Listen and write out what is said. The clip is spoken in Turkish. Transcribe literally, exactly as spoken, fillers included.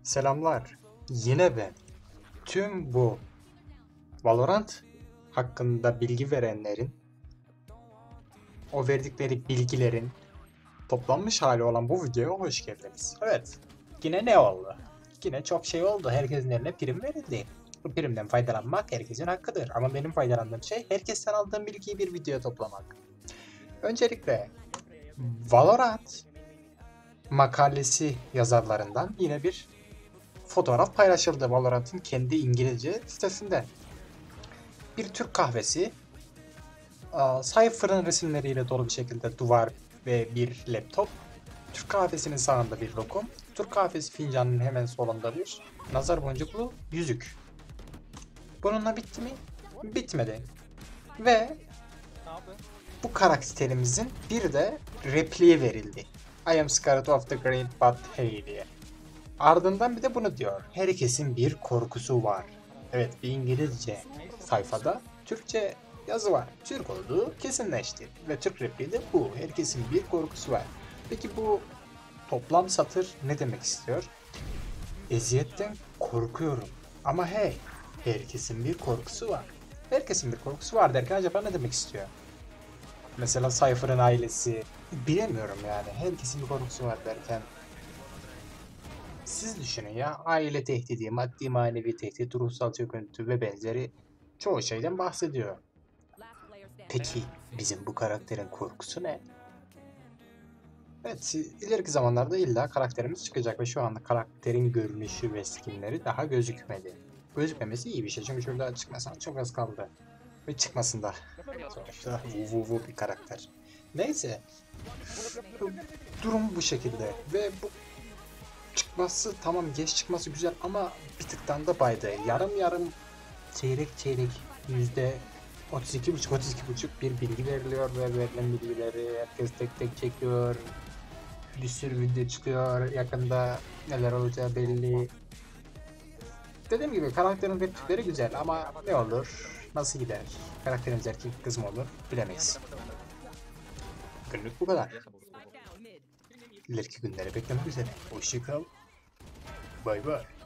Selamlar. Yine ben. Tüm bu Valorant hakkında bilgi verenlerin, o verdikleri bilgilerin toplanmış hali olan bu videoya hoş geldiniz. Evet. Yine ne oldu? Yine çok şey oldu. Herkesin eline prim verildi. Bu primden faydalanmak herkesin hakkıdır. Ama benim faydalandığım şey herkesten aldığım bilgiyi bir videoya toplamak. Öncelikle Valorant makalesi yazarlarından yine bir fotoğraf paylaşıldı Valorant'ın kendi İngilizce sitesinde. Bir Türk kahvesi, Cypher'ın resimleriyle dolu bir şekilde duvar ve bir laptop. Türk kahvesinin sağında bir lokum. Türk kahvesi fincanının hemen solunda bir nazar boncuklu yüzük. Bununla bitti mi? Bitmedi. Ve bu karakterimizin bir de repliği verildi. I am scared of the great but hey diye. Ardından bir de bunu diyor. Herkesin bir korkusu var. Evet, bir İngilizce sayfada Türkçe yazı var. Türk olduğu kesinleşti. Ve Türk repliği de bu. Herkesin bir korkusu var. Peki bu toplam satır ne demek istiyor? Eziyetten korkuyorum. Ama hey, herkesin bir korkusu var. Herkesin bir korkusu var derken acaba ne demek istiyor? Mesela Cypher'ın ailesi, bilemiyorum yani. Herkesin bir korkusu var derken siz düşünün ya, aile tehdidi, maddi manevi tehdit, ruhsal çöküntü ve benzeri çoğu şeyden bahsediyor. Peki bizim bu karakterin korkusu ne? Evet, ileriki zamanlarda illa karakterimiz çıkacak ve şu anda karakterin görünüşü ve skinleri daha gözükmedi. Gözükmemesi iyi bir şey çünkü şurada çıkmasına çok az kaldı. Ve çıkmasında. Sonuçta vu vu bir karakter. Neyse. Durum bu şekilde ve bu çıkması tamam, geç çıkması güzel ama bir tıktan da baydı. Yarım yarım, çeyrek çeyrek, yüzde otuz iki buçuk otuz iki buçuk bir bilgi veriliyor ve verilen bilgileri herkes tek tek çekiyor. Bir sürü video çıkıyor. Yakında neler olacağı belli. Dediğim gibi karakterin replikleri güzel ama ne olur, nasıl gider? Karakterimiz erkek kız mı olur bilemeyiz. Günlük bu kadar. İleriki günleri beklemek üzere. Hoşçakal. Bay bay.